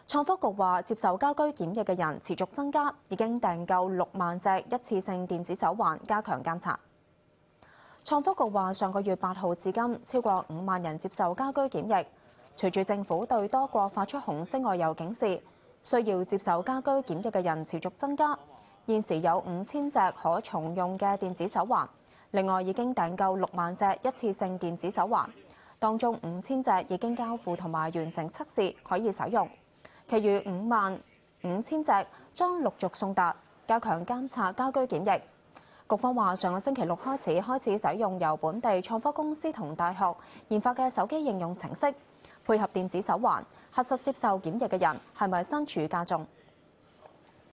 創科局話，接受家居檢疫嘅人持續增加，已經訂購6萬隻一次性電子手環，加強監察。創科局話，上個月8號至今，超過5萬人接受家居檢疫。隨住政府對多國發出紅色外遊警示，需要接受家居檢疫嘅人持續增加。現時有5000隻可重用嘅電子手環，另外已經訂購6萬隻一次性電子手環，當中5000隻已經交付同埋完成測試，可以使用。其餘55000隻將陸續送達，加強監察家居檢疫。局方話，上個星期六開始使用由本地創科公司同大學研發嘅手機應用程式，配合電子手環，核實接受檢疫嘅人係咪身處家中。